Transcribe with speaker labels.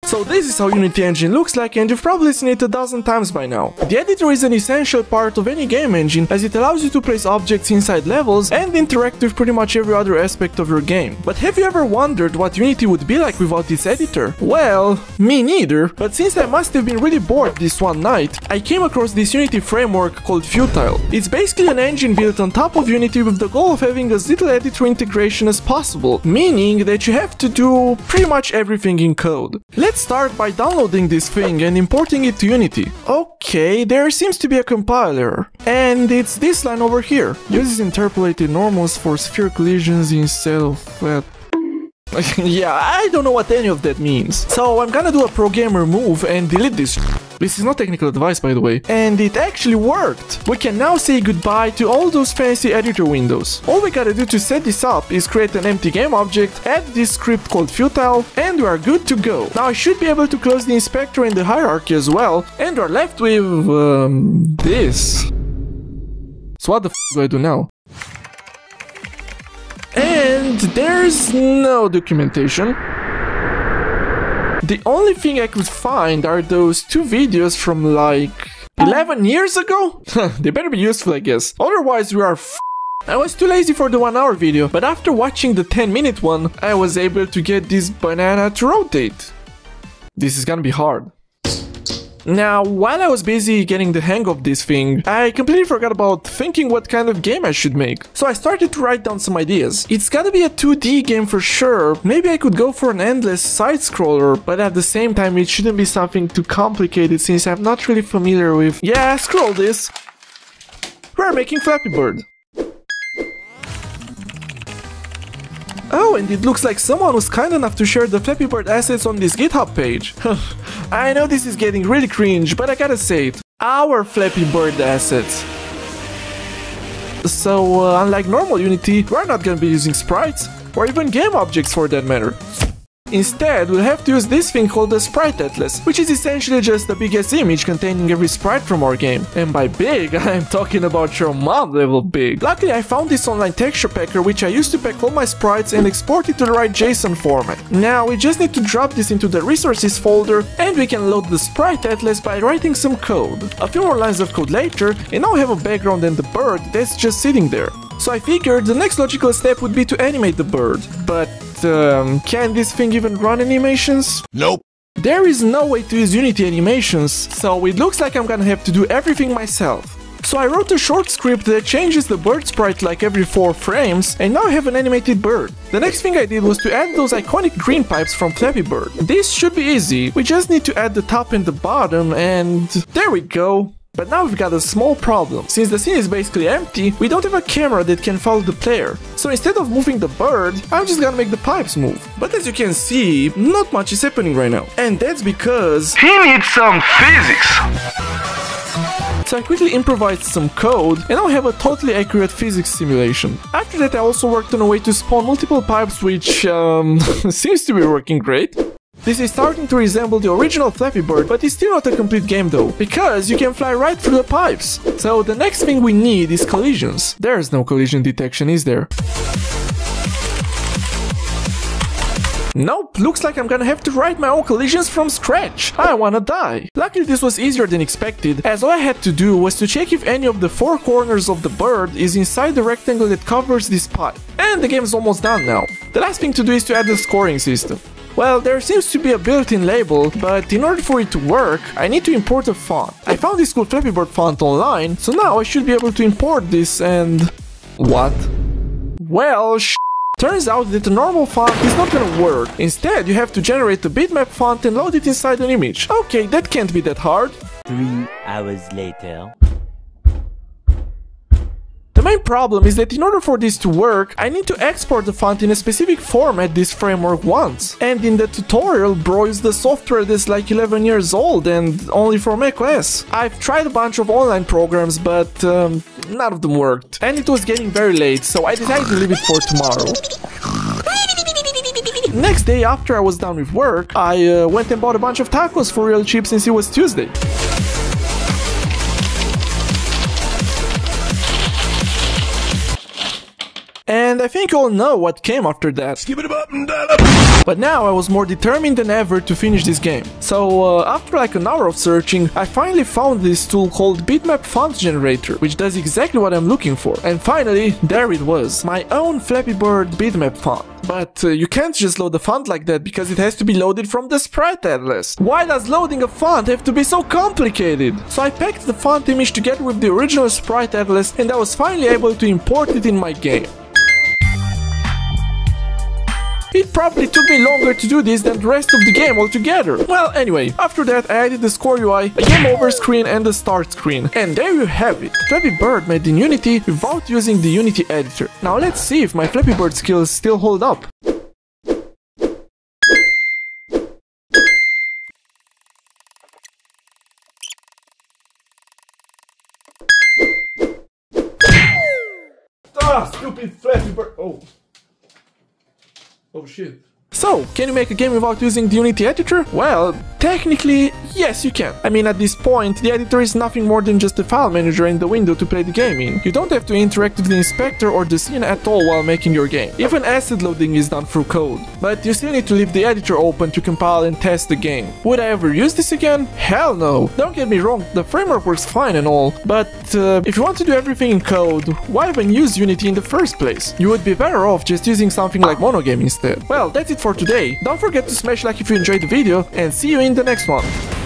Speaker 1: So this is how Unity Engine looks like, and you've probably seen it 1,000 times by now. The editor is an essential part of any game engine, as it allows you to place objects inside levels and interact with pretty much every other aspect of your game. But have you ever wondered what Unity would be like without this editor? Well, me neither, but since I must have been really bored this one night, I came across this Unity framework called Futile. It's basically an engine built on top of Unity with the goal of having as little editor integration as possible, meaning that you have to do pretty much everything in code. Let's start by downloading this thing and importing it to Unity. Okay, there seems to be a compiler, and it's this line over here. Uses interpolated normals for sphere collisions instead of flat. Yeah, I don't know what any of that means. So I'm gonna do a pro gamer move and delete this. This is not technical advice, by the way. And it actually worked! We can now say goodbye to all those fancy editor windows. All we gotta do to set this up is create an empty game object, add this script called Futile, and we are good to go. Now I should be able to close the inspector and the hierarchy as well, and we're left with... this. So what the f do I do now? And there's no documentation. The only thing I could find are those 2 videos from like 11 years ago? They better be useful, I guess. Otherwise we are I was too lazy for the 1-hour video, but after watching the 10-minute one, I was able to get this banana to rotate. This is gonna be hard. Now, while I was busy getting the hang of this thing, I completely forgot about thinking what kind of game I should make. So I started to write down some ideas. It's gotta be a 2D game for sure. Maybe I could go for an endless side-scroller, but at the same time it shouldn't be something too complicated since I'm not really familiar with... Yeah, scroll this! We're making Flappy Bird. Oh, and it looks like someone was kind enough to share the Flappy Bird assets on this GitHub page. I know this is getting really cringe, but I gotta say it. Our Flappy Bird assets. So, unlike normal Unity, we're not gonna be using sprites, or even game objects for that matter. Instead, we'll have to use this thing called the Sprite Atlas, which is essentially just a big-ass image containing every sprite from our game. And by big, I'm talking about your mom level big. Luckily, I found this online texture packer which I used to pack all my sprites and export it to the right JSON format. Now, we just need to drop this into the resources folder, and we can load the Sprite Atlas by writing some code. A few more lines of code later, and now we have a background and the bird that's just sitting there. So I figured the next logical step would be to animate the bird. But, can this thing even run animations?
Speaker 2: Nope.
Speaker 1: There is no way to use Unity animations, so it looks like I'm gonna have to do everything myself. So I wrote a short script that changes the bird sprite like every 4 frames, and now I have an animated bird. The next thing I did was to add those iconic green pipes from Flappy Bird. This should be easy, we just need to add the top and the bottom, and there we go. But now we've got a small problem. Since the scene is basically empty, we don't have a camera that can follow the player. So instead of moving the bird, I'm just gonna make the pipes move. But as you can see, not much is happening right now. And that's because he needs some physics. So I quickly improvised some code, and now I have a totally accurate physics simulation. After that I also worked on a way to spawn multiple pipes, which seems to be working great. This is starting to resemble the original Flappy Bird, but it's still not a complete game though, because you can fly right through the pipes. So the next thing we need is collisions. There's no collision detection, is there? Nope, looks like I'm gonna have to write my own collisions from scratch. I wanna die. Luckily this was easier than expected, as all I had to do was to check if any of the 4 corners of the bird is inside the rectangle that covers this pipe. And the game's almost done now. The last thing to do is to add the scoring system. Well, there seems to be a built-in label, but in order for it to work, I need to import a font. I found this cool Flappy Bird font online, so now I should be able to import this and... What? Well, turns out that the normal font is not gonna work. Instead, you have to generate a bitmap font and load it inside an image. Okay, that can't be that hard.
Speaker 2: 3 hours later.
Speaker 1: The main problem is that in order for this to work, I need to export the font in a specific format this framework wants. And in the tutorial, bro used the software that's like 11 years old and only for macOS. I've tried a bunch of online programs, but none of them worked. And it was getting very late, so I decided to leave it for tomorrow. Next day, after I was done with work, I went and bought a bunch of tacos for real cheap since it was Tuesday. And I think you all know what came after that. But now I was more determined than ever to finish this game. So after like an hour of searching, I finally found this tool called Bitmap Font Generator, which does exactly what I'm looking for. And finally, there it was, my own Flappy Bird bitmap font. But you can't just load the font like that because it has to be loaded from the sprite atlas. Why does loading a font have to be so complicated? So I packed the font image together with the original sprite atlas and I was finally able to import it in my game. It probably took me longer to do this than the rest of the game altogether. Well, anyway, after that I added the score UI, a game over screen and the start screen. And there you have it, Flappy Bird made in Unity without using the Unity editor. Now let's see if my Flappy Bird skills still hold up. Ah, stupid Flappy Bird. Oh shit. So, can you make a game without using the Unity editor? Well, technically, yes you can. I mean, at this point, the editor is nothing more than just a file manager and the window to play the game in. You don't have to interact with the inspector or the scene at all while making your game. Even asset loading is done through code. But you still need to leave the editor open to compile and test the game. Would I ever use this again? Hell no! Don't get me wrong, the framework works fine and all, but if you want to do everything in code, why even use Unity in the first place? You would be better off just using something like Monogame instead. Well, that's it for today. Don't forget to smash like if you enjoyed the video, and see you in the next one.